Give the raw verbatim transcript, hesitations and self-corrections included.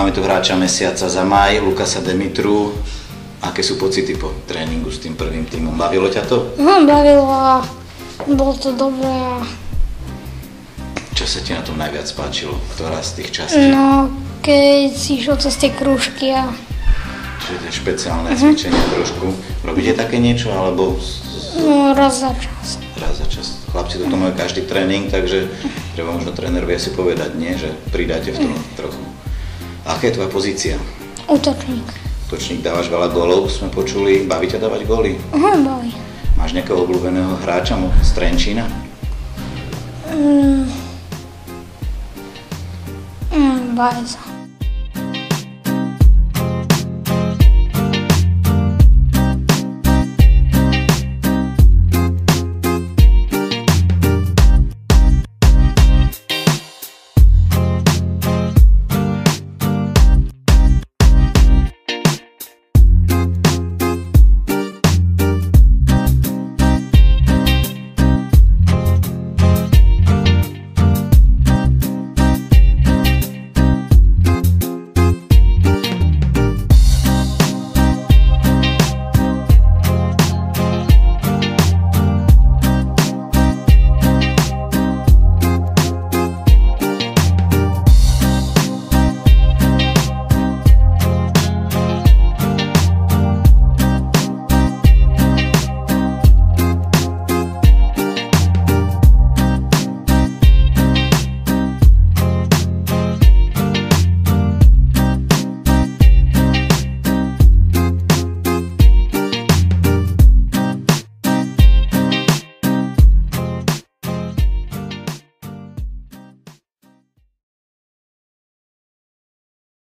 máme tu hráča mesiaca za maj, Lukasa Demitru. Aké sú pocity po tréningu s tým prvým tímom? Bavilo ťa to? No, bavilo a bolo to dobré. A... Čo sa ti na tom najviac páčilo? Ktorá z tých častí? No, keď si išiel cez tie krúžky a... Čiže to je špeciálne uh-huh. cvičenie trošku. Robíte také niečo, alebo... No, raz za čas. Raz za čas. Chlapci toto majú každý tréning, takže treba možno tréner vie si povedať, nie? Že pridáte v tom trochu. Aká je tvoja pozícia? Útočník. Útočník, dávaš veľa gólov, sme počuli. Baví ťa dávať góly? Aha, baví. Máš nejakého obľúbeného hráča z Trenčína? Mm. Mm, Bajza.